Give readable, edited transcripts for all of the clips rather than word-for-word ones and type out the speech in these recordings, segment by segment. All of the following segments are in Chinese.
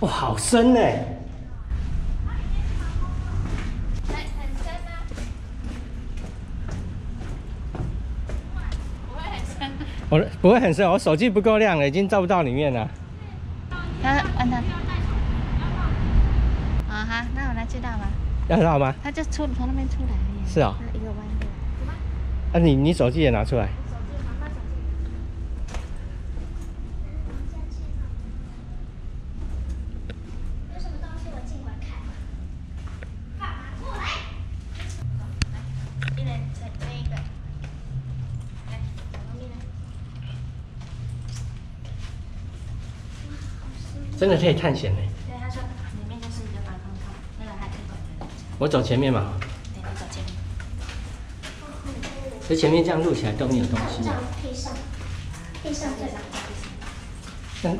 哇，好深呢！ 很深吗？不会很深。 我不会很深，我手机不够亮了，已经照不到里面了。 他按他。啊哈，那我来知道吗？ 要知道吗？ 他就从那边出来而已。 是哦。 一个弯过来。 啊，你手机也拿出来。 有什么东西我尽管看。爸爸过来。 一人这一个。来，旁边来。 真的可以探险呢。 对，他说里面就是一个防空洞，那个还可以管的。 我走前面嘛。 对，你走前面。 这前面这样录起来都没有东西。 配上最好。 但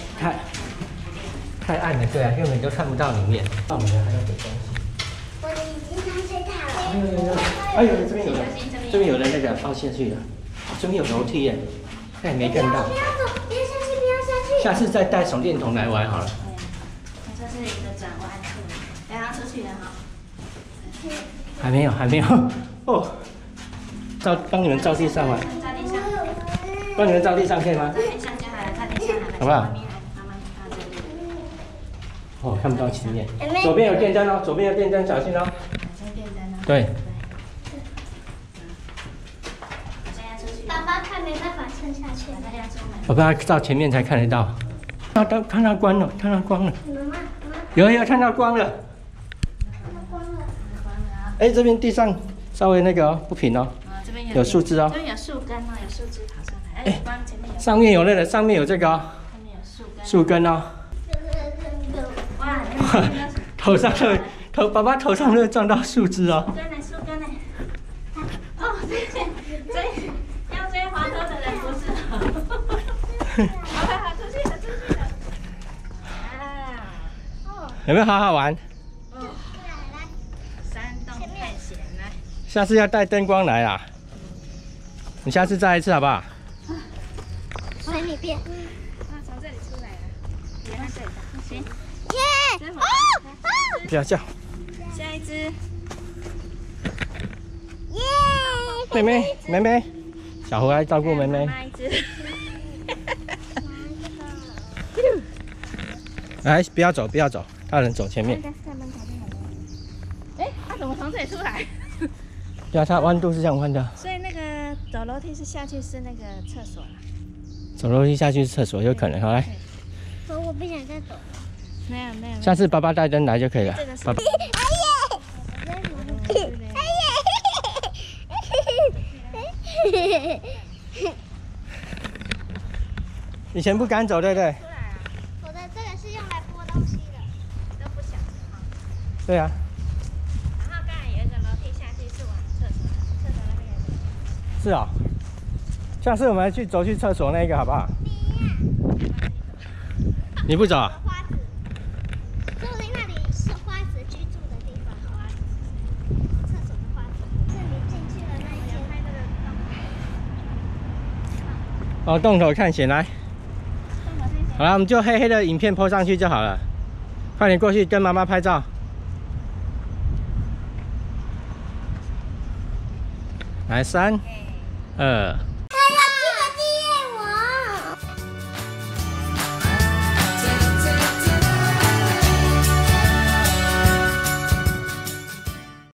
太暗了，对啊，根本就看不到里面。那我们还要给东西。 我的眼睛上最大了。 哎呦，这边有人，这边有人那个放下去了，这边有楼梯耶，但也没看到。 不要走，不要下去，不要下去。 下次再带手电筒来玩好了。 对，这是一个转弯处，然后出去了哈。 还没有，还没有。哦，帮你们照地上吗？ 照地上。 帮你们照地上可以吗？ 照地上就好了，照地上好了。 好不好？ 慢慢啊，这里。 哦，看不到前面。左边有电灯哦，左边有电灯，小心哦。 这是电灯哦。 对。 现在出去。 爸爸他没办法撑下去。 大家出门。 我把它照前面才看得到。看到光了，看到光了。 妈妈， 有看到光了。 看到光了。 哎，这边地上稍微那个哦，不平哦。 啊，这边有树枝哦。 这边有树根哦，有树枝跑上来。哎，光前面有。 上面有那个，上面有这个哦。 上面有树根。 树根哦。 哇， 头上的爸爸头上都撞到树枝哦。 树根呢？哦，这要追滑头的人不是。好，出去了。啊。 有没有好好玩？ 山洞探险来。 下次要带灯光来啊！你下次再一次好不好？ 随你便。 从这里出来了，别看这里，行。 耶！ 不要叫。 下一只。 耶！ 妹妹，小胡来照顾妹妹。 妈一只。 来，不要走，大人走前面。 哎，它怎么从这里出来？ 对啊，它弯度是这样弯的。 所以那个走楼梯是下去是那个厕所了。 走楼梯下去是厕所，有可能。好来， 我不想再走。 没有。 下次爸爸带灯来就可以了。爸爸。以前不敢走，对不对？ 我的这个是用来拨东西的， 都不小哈。 对啊。 然后刚才有一个楼梯下去是往厕所那边有。 是哦。下次我们走去厕所那个好不好？你不走啊？ 花子，说不定那里是花子居住的地方。花子，厕所的花子，是你进去的那一天拍那个洞。 哦，洞口探险来。好了，我们就黑黑的影片 po 上去就好了。快点过去跟妈妈拍照。来，3、2。